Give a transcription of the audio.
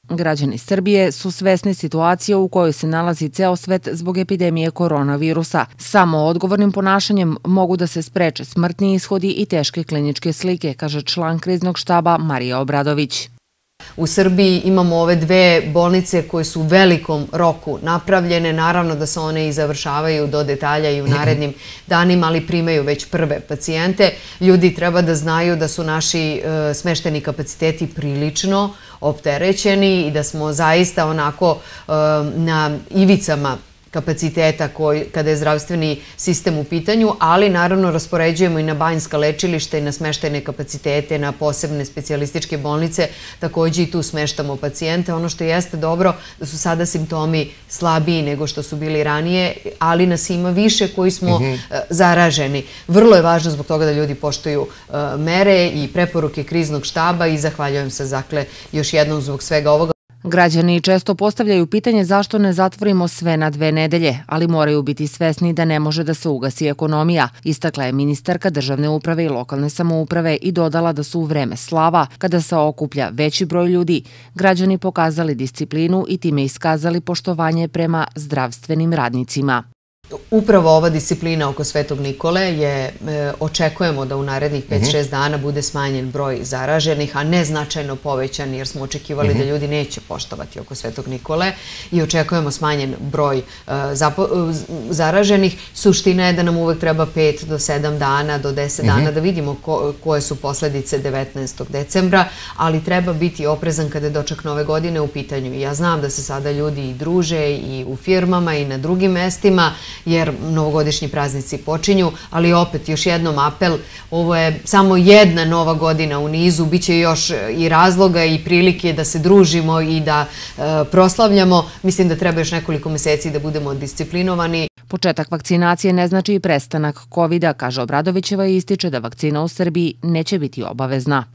Građani Srbije su svesni situacije u kojoj se nalazi ceo svet zbog epidemije koronavirusa. Samo odgovornim ponašanjem mogu da se spreče smrtni ishodi i teške kliničke slike, kaže član kriznog štaba Marija Obradović. U Srbiji imamo ove dve bolnice koje su u velikom roku napravljene. Naravno da se one i završavaju do detalja i u narednim danima, ali primaju već prve pacijente. Ljudi treba da znaju da su naši smešteni kapaciteti prilično opterećeni i da smo zaista onako na ivicama kapaciteta kada je zdravstveni sistem u pitanju, ali naravno raspoređujemo i na banjska lečilišta i na smeštene kapacitete, na posebne specijalističke bolnice, takođe i tu smeštamo pacijente. Ono što jeste dobro da su sada simptomi slabiji nego što su bili ranije, ali nas ima više koji smo zaraženi. Vrlo je važno zbog toga da ljudi poštuju mere i preporuke kriznog štaba i zahvaljujem se dakle još jednom zbog svega ovoga. Građani često postavljaju pitanje zašto ne zatvorimo sve na 2 nedelje, ali moraju biti svesni da ne može da se ugasi ekonomija, istakla je ministarka državne uprave i lokalne samouprave i dodala da su u vreme slava, kada se okuplja veći broj ljudi, građani pokazali disciplinu i time iskazali poštovanje prema zdravstvenim radnicima. Upravo ova disciplina oko Svetog Nikole je, očekujemo da u narednih 5-6 dana bude smanjen broj zaraženih, a ne značajno povećan jer smo očekivali da ljudi neće poštovati oko Svetog Nikole i očekujemo smanjen broj zaraženih. Suština je da nam uvek treba 5 do 7 dana, do 10 dana da vidimo koje su posledice 19. decembra, ali treba biti oprezan kada je doček Nove godine u pitanju. Ja znam da se sada ljudi i druže i u firmama i na drugim mestima, jer novogodišnji praznici počinju, ali opet još jednom apel, ovo je samo jedna nova godina u nizu, bit će još i razloga i prilike da se družimo i da proslavljamo. Mislim da treba još nekoliko meseci da budemo disciplinovani. Početak vakcinacije ne znači i prestanak COVID-a, kaže Obradovićeva i ističe da vakcina u Srbiji neće biti obavezna.